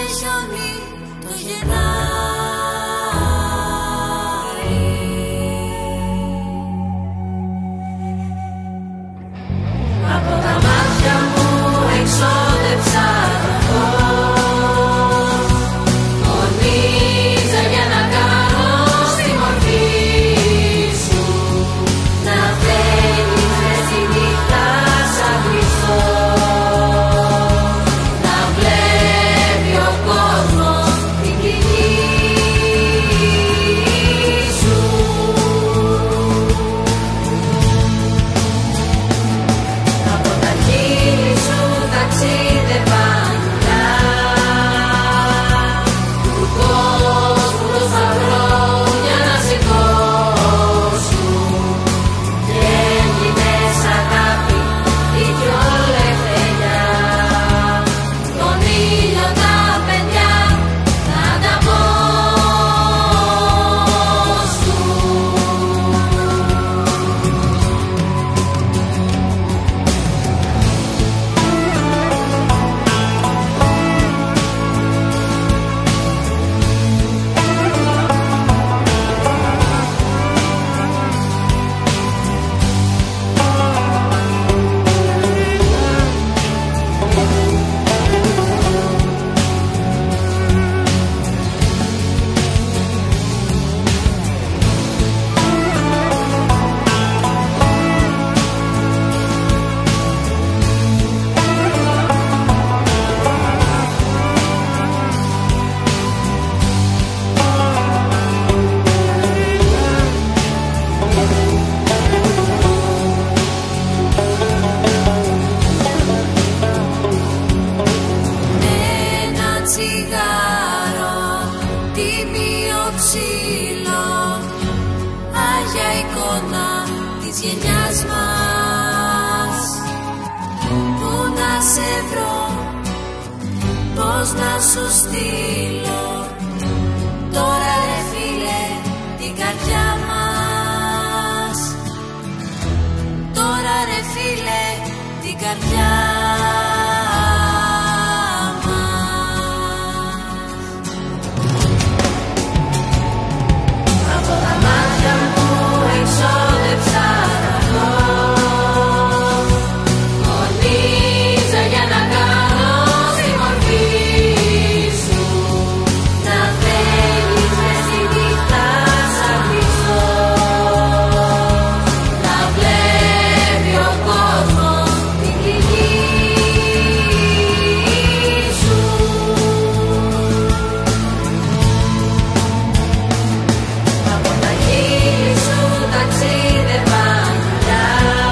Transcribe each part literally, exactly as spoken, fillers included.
χιόνι το Γενάρη. Από τα μάτια μου εξόδεψα το φως, φωνίζα για να κάνω στη μορφή σου, να φαίνεις μες στη νύχτα σαν Χριστός, να βλέπει ο κόσμος την πληγή σου. Από τα χείλη σου ταξίδευα νουλιά, του κόσμου το σταυρό για να σηκώσουν, και έγινες αγάπη η πιο λευτεριά, τον ήλιο τα παιδιά να ανταμώσουν. Ένα τσιγάρο, τίμιο ξύλο, άγια εικόνα της γενιάς μας. Πού να σε βρω, πώς να σου στείλω, τώρα ρε φίλε την καρδιά μας, τώρα ρε φίλε την καρδιά μας. Από τα μάτια μου εξόδεψα το φως, φωνίζα για να κάνω στη μορφή σου, να φαίνεις μες στη νύχτα σαν Χριστός, να βλέπει ο κόσμος την πληγή σου. Από τα χείλη σου ταξίδευα νουλιά,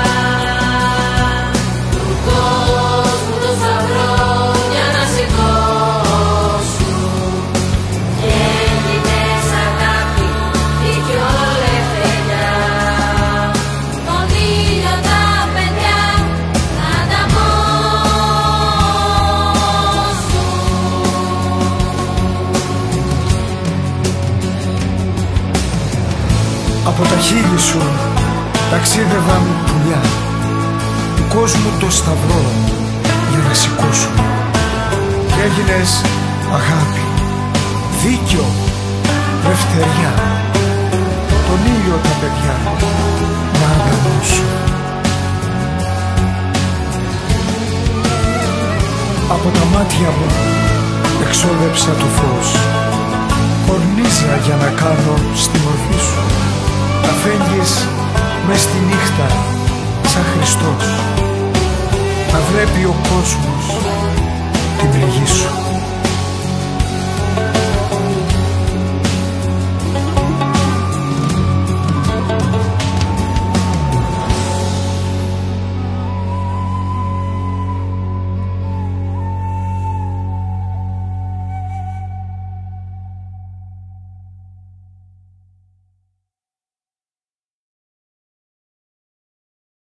του κόσμου το σταυρό για να σηκώσουν, και έγινες αγάπη η πιο λευτεριά, τον ήλιο τα παιδιά να ανταμώσουν. Από τα χείλη σου ταξίδευαν πουλιά, του κόσμου το σταυρό για να σηκώσουν, και έγινες αγάπη, δίκιο, λευτεριά, τον ήλιο τα παιδιά να ανταμώσουν. Από τα μάτια μου εξόδεψα το φως, κορνίζα για να κάνω στη μορφή σου, να φεύγεις μες στη νύχτα σαν Χριστός, να βλέπει ο κόσμος την πληγή